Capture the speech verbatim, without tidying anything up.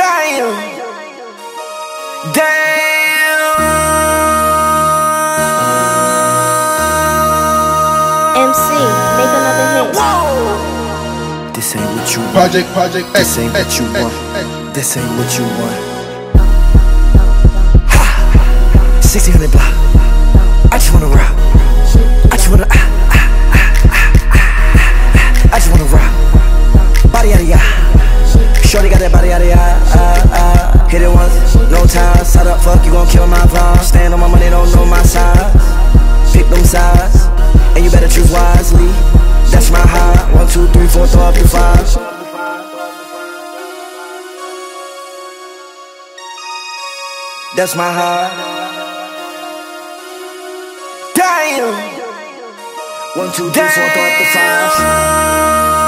Damn. Damn. M C, make another hit. Whoa. This ain't what you want. Project, project, This ain't what you want. This ain't what you want. Ha! sixteen hundred block. I just wanna rock. I just wanna. Ah, ah, ah, ah, ah. I just wanna rock. Body out of ya. Shorty got that body out of ya. Ah, ah. Hit it once, no time. Side up, fuck, you gon' kill my vibe. Stand on my money, don't know my size. Pick them sides, and you better choose wisely. That's my high. One, two, three, four, throw up your five. That's my high. Damn. One, two, three, four, throw up the five.